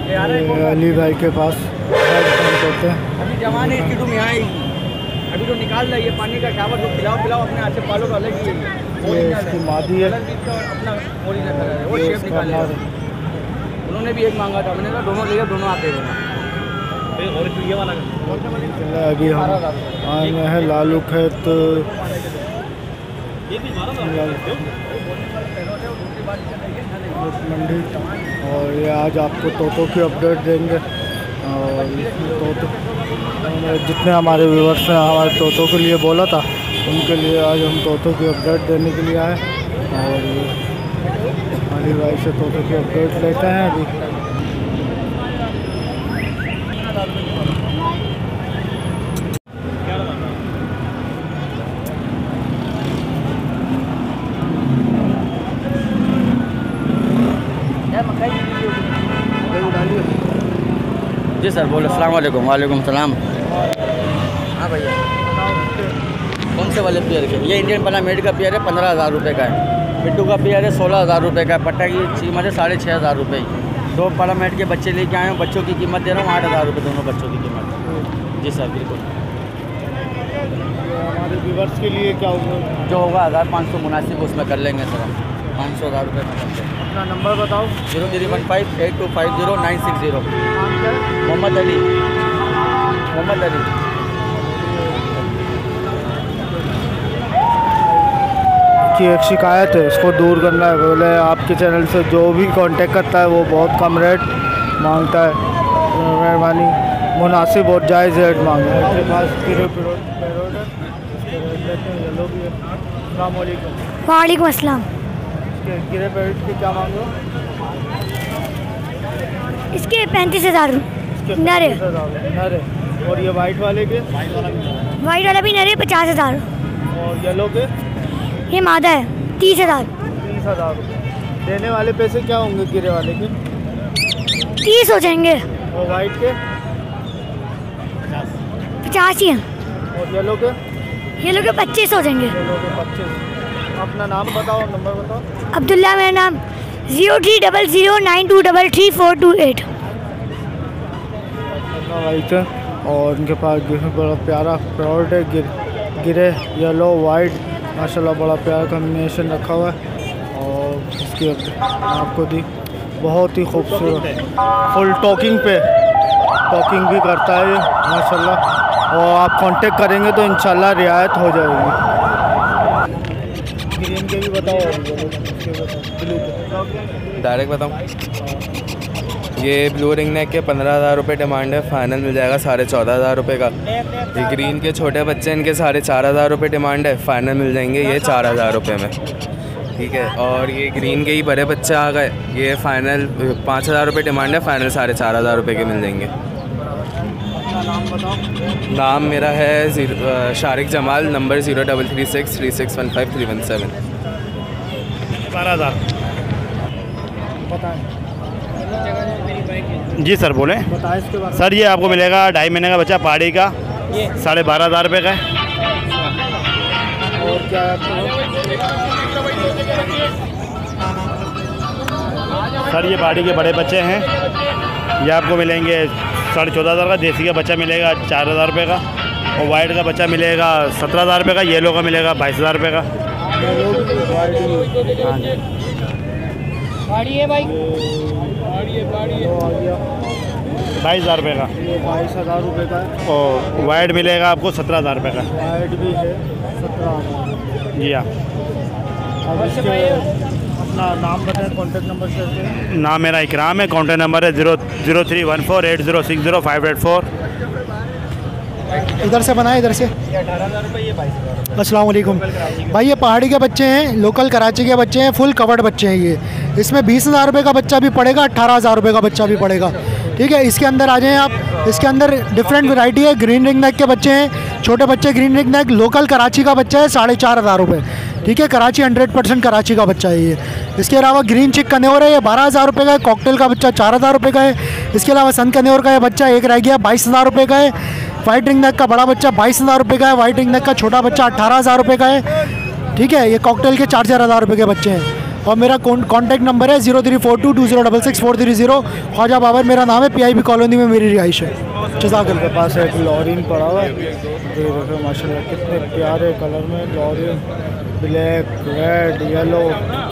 अली भाई के पास होते हैं। अभी जवान है इसकी तुम यहाँ ही अभी तो निकाल रही है पानी का शावर, तो पिलाओ पिलाओ अपने हाथ से पालो तो अलग ही है। ये इसकी मादी है, अपना ओरिजिनल कलर है, वो शेप निकाल है। उन्होंने भी एक मांगा था, मैंने कहा दोनों ले दोनों आते हैं। अभी हम आए हैं लालू खेत मंडी, और ये आज आपको तोतों की अपडेट देंगे। और तोतों जितने हमारे व्यूअर्स ने हमारे तोतों के लिए बोला था, उनके लिए आज हम तोतों की अपडेट देने के लिए आए। और अली भाई से तोतों की अपडेट लेते हैं अभी। जी सर बोलो। अस्सलाम वालेकुम। वालेकुम सलाम। हाँ भैया, कौन से वाले पेयर के? ये इंडियन पलामेड का पेयर है, 15,000 रुपये का है। पिट्टू का पेयर है, 16,000 रुपये का है। पट्टा की कीमत है 6,500 रुपये। दो पलामेड के बच्चे लेके आए हैं, बच्चों की कीमत दे रहा हूँ 8,000 रुपये, दोनों बच्चों की कीमत। जी सर बिल्कुल। हमारे व्यूअर्स के लिए क्या होगा? जो होगा 1,500 मुनासिब उसमें कर लेंगे सर हम। 500 रुपये में करते हैं। अपना नंबर बताओ। 03158250 मोहम्मद अली। मोहम्मद अली। की एक शिकायत है, इसको दूर करना है। बोले आपके चैनल से जो भी कांटेक्ट करता है वो बहुत कम रेट मांगता है। मेहरबानी मुनासिब और जायज़ रेट मांगे। आपके पास वालेकुम अस्सलाम। गिरे पैरेट के क्या मांगो? इसके 35,000 नरे। नरे। और ये वाइट वाले के? वाइट वाला भी नरे 50,000। और येलो के? ये मादा है 30,000। 30,000 रुपये। देने वाले पैसे क्या होंगे गिरे वाले के? 30 हो जाएंगे। और वाइट के? 50 ही हैं। और येलो के? येलो के 25 हो जाएंगे। येलो के 25। अपना नाम बताओ, नंबर बताओ। अब्दुल्ला मेरा नाम। 030092333428। वाइट है और इनके पास बड़ा प्यारा प्रोडक्ट है, गिरे येलो वाइट, माशाल्लाह बड़ा प्यारा कॉम्बिनेशन रखा हुआ है। और इसकी आपको दी बहुत ही खूबसूरत, फुल टॉकिंग पे टॉकिंग भी करता है ये माशाल्लाह। और आप कांटेक्ट करेंगे तो इंशाल्लाह रियायत हो जाएगी। ग्रीन के भी बताओ, ब्लू के डायरेक्ट बताऊँ? ये ब्लू रिंग नेक के 15,000 रुपये डिमांड है, फाइनल मिल जाएगा 14,500 रुपये का। ये ग्रीन के छोटे बच्चे इनके 4,500 रुपये डिमांड है, फाइनल मिल जाएंगे ये 4,000 रुपये में। ठीक है। और ये ग्रीन के ही बड़े बच्चे आ गए, ये फाइनल 5,000 रुपये डिमांड है, फाइनल 4,500 रुपये के मिल जाएंगे। नाम बताओ। नाम मेरा है शारिक जमाल, नंबर 03363615 12,000। बताएं। जी सर बोलें। बताएं इसके बारे में। सर ये आपको मिलेगा 2.5 महीने का बच्चा पहाड़ी का, 12,500 रुपये का है। और क्या सर ये पहाड़ी के बड़े बच्चे हैं, ये आपको मिलेंगे 14,500 का। देसी का बच्चा मिलेगा 4,000 रुपये का, और वाइट का बच्चा मिलेगा 17,000 रुपये का। येलो का मिलेगा 22,000 रुपये का। गाड़ी है भाई, 22,000 रुपये का। 22,000 रुपये का है। और वाइट मिलेगा आपको 17,000 रुपये का। वाइट भी है 17,000। जी हाँ। अब इसके अपना नाम बताएं, कॉन्टेक्ट नंबर शेयर करें। नाम मेरा इकराम है, कॉन्टेक्ट नंबर है 031480605884। इधर से बनाए, इधर से। 18,000 रुपये, ये 22,000। अस्सलाम वालेकुम भाई, ये पहाड़ी के बच्चे हैं, लोकल कराची के बच्चे हैं, फुल कवर्ड बच्चे हैं ये। इसमें 20,000 रुपये का बच्चा भी पड़ेगा, 18,000 रुपये का बच्चा भी पड़ेगा। ठीक है, इसके अंदर आ जाएँ आप। इसके अंदर डिफरेंट वैरायटी है। ग्रीन रिंग नेक के बच्चे हैं, छोटे बच्चे green ring neck, local Karachi का बच्चा है 4,500 रुपये। ठीक है, कराची 100% कराची का बच्चा है ये। इसके अलावा ग्रीन चिक कन्योर है, ये 12,000 रुपये का है। कॉकटेल का बच्चा 4,000 रुपये का है। इसके अलावा सन कन्योर का ये बच्चा एक रह गया, 22,000 रुपये का है। वाइट रिंग नेक का बड़ा बच्चा 22,000 रुपये का है। वाइट रिंग नेक का छोटा बच्चा 18,000 रुपये का है। ठीक है, ये कॉकटेल के 4,000 रुपये के बच्चे हैं। और मेरा कॉन्टैक्ट नंबर है 034220664330। ख्वाजा बाबर मेरा नाम है, PIB कॉलोनी में मेरी रिहाइश है। जज़ाकल्लाह। के पास एक लॉरिन पड़ा हुआ है, देखो माशाल्लाह कितने प्यारे कलर में लॉरिन, ब्लैक, रेड, येलो।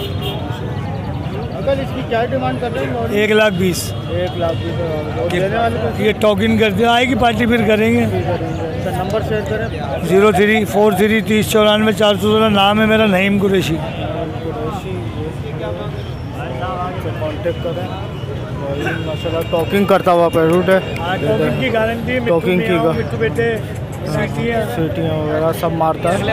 अगर इसकी क्या डिमांड कर रहे हैं? 1,20,000। 1,20,000 देने वाले को ये टोकन करते आएगी पार्टी, फिर करेंगे। सर नंबर शेयर करें। 0343 3094 416। नाम है मेरा नईम कुरैशी। कांटेक्ट करें। और माशाल्लाह टॉकिंग करता हुआ पैरूट है। टोकन की गारंटी, टॉकिंग की बेटे सीटियाँ वगैरह सब मारता है।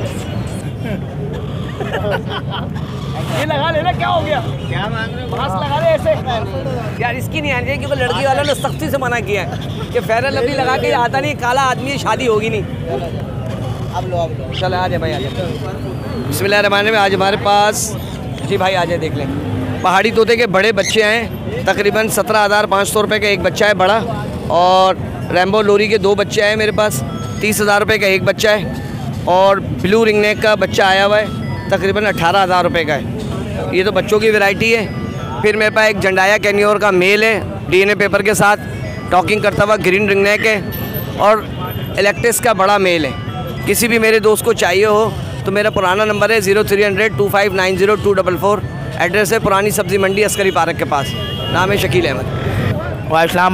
ये लगा लेना, क्या हो गया? क्या मांग रहे हो? मास्क लगा ले ऐसे यार, इसकी नहीं आनी चाहिए क्योंकि लड़की वालों ने सख्ती से मना किया है कि फेयर एंड लवली लगा के आता नहीं, काला आदमी, शादी होगी नहीं। अब लो चलो, आ जाए भाई, आ जाए। बिस्मिल्लाहिर्रहमानिर्रहीम। आज हमारे पास जी भाई आ जाए, देख लें। पहाड़ी तोते के बड़े बच्चे हैं, तकरीबन 17,500 रुपये का एक बच्चा है बड़ा, और रैम्बो लोरी के 2 बच्चे आए मेरे पास, 30,000 रुपये का एक बच्चा है, और ब्लू रिंगनेक का बच्चा आया हुआ है, तकरीबन 18,000 रुपये का है। ये तो बच्चों की वैरायटी है। फिर मेरे पास एक जंडाया कैनियोर का मेल है, DNA पेपर के साथ, टॉकिंग करता हुआ ग्रीन रिंगनेक है, और इलेक्ट्रिस का बड़ा मेल है। किसी भी मेरे दोस्त को चाहिए हो तो मेरा पुराना नंबर है 0300 2590 244। एड्रेस है पुरानी सब्ज़ी मंडी अस्करी पार्क के पास। नाम है शकील अहमद। वालेकुम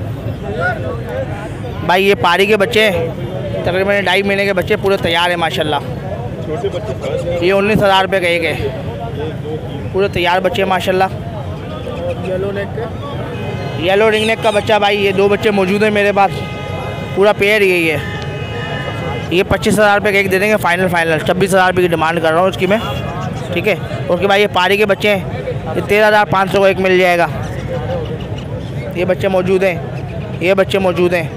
भाई ये पारी के बच्चे तकरीबन 2.5 महीने के बच्चे पूरे तैयार हैं माशाल्लाह। ये 19,000 रुपये का एक है, पूरे तैयार बच्चे माशाल्लाह। येलो रिंग नेक का बच्चा भाई, ये 2 बच्चे मौजूद हैं मेरे पास, पूरा पेयर यही है। ये 25,000 रुपये का एक दे देंगे फाइनल। 26,000 रुपये की डिमांड कर रहा हूँ उसकी मैं, ठीक है। उसके बाद ये पारी के बच्चे हैं, ये 13,500 को एक मिल जाएगा। ये बच्चे मौजूद हैं, ये बच्चे मौजूद हैं।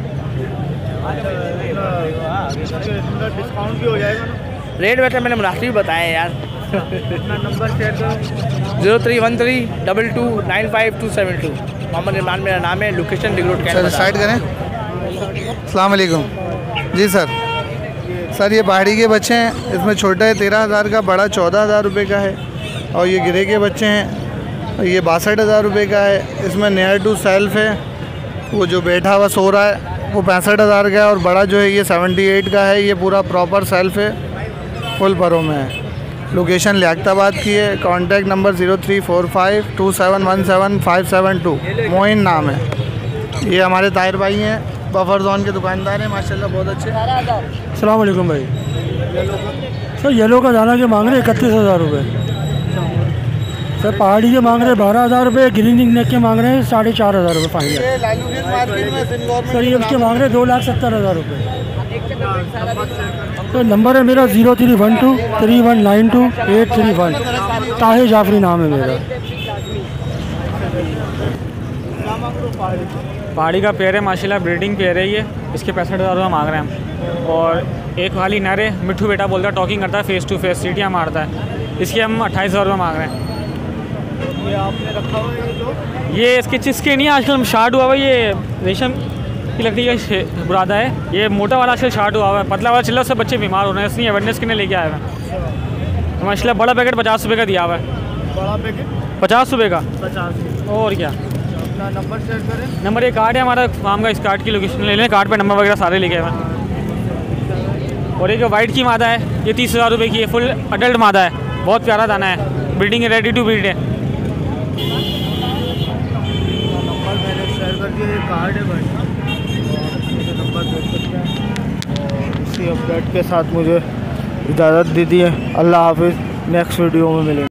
डिस्काउंट भी हो जाएगा ना? रेट वैसे मैंने मुनासिब बताए यार। नंबर शेयर करो। 0313 22 95272। मोहम्मद इमरान मेरा नाम है, लोकेशन डिग्रोड कैंट। सर स्टार्ट करें। अस्सलाम वालेकुम जी सर ये पहाड़ी के बच्चे हैं, इसमें छोटा है 13,000 का, बड़ा 14,000 रुपये का है, और ये गिरे के बच्चे हैं, ये 62,000 रुपये का है। इसमें नियर टू सेल्फ है, वो जो बैठा हुआ सो रहा है वो 65,000 का है, और बड़ा जो है ये 78 का है। ये पूरा प्रॉपर सेल्फ है, फुल परों में है। लोकेशन लियाकताबाद की है। Contact number 0345 2717 572। मोइन नाम है। ये हमारे ताहिर भाई हैं, बफर जोन के दुकानदार हैं माशाल्लाह, बहुत अच्छे। अस्सलाम वालेकुम भाई। सर येलो का दाना के मांग रहे 31,000 रुपये। सर पहाड़ी के मांग रहे 12,000 रुपये, ग्रीन नेक के मांग रहे हैं 4,500 रुपये फाइनल। सर ये उसके मांग रहे 2,70,000 रुपये। तो नंबर है मेरा 0312 3192 831। ताहिर जाफरी नाम है मेरा। पहाड़ी का पेयर है माशाल्लाह, ब्रीडिंग पेयर है ये। इसके 65,000 रुपये मांग रहे हैं हम। और एक खाली नर है, मिट्ठू बेटा बोलता है, टॉकिंग करता है, फेस टू फेस सीटियाँ मारता है। इसके हम 28,000 रुपये मांग रहे हैं। ये आपने रखा हुआ है? ये इसके चिस्के नहीं, आजकल हम शार्ट हुआ हुआ, ये रेशम की लकड़ी का बुरादा है। ये मोटा वाला आजकल शार्ट हुआ हुआ है, पतला वाला चिल्ला, उससे बच्चे बीमार हो रहे हैं, इसलिए अवेयरनेस के लिए लेके आए हैं। माशाल्लाह बड़ा पैकेट 50 रुपये का दिया हुआ है। बड़ा पैकेट 50 रुपये का। 50। और क्या नंबर शेयर करें। नंबर एक कार्ड है हमारा फार्म का, इस कार्ड की लोकेशन ले लें, कार्ड पे नंबर वगैरह सारे लिखे हुए हैं। और एक वाइट की मादा है, ये 30,000 रुपये की है, फुल अडल्ट मादा है, बहुत प्यारा दाना है, ब्रीडिंग है, रेडी टू ब्रीड है। नंबर मैंने शेयर कर दिया, ये कार्ड है भाई, नंबर देख सकते हैं। और इसी अपडेट के साथ मुझे इजाज़त दे दी है। अल्लाह हाफिज़, नेक्स्ट वीडियो में मिलेंगे।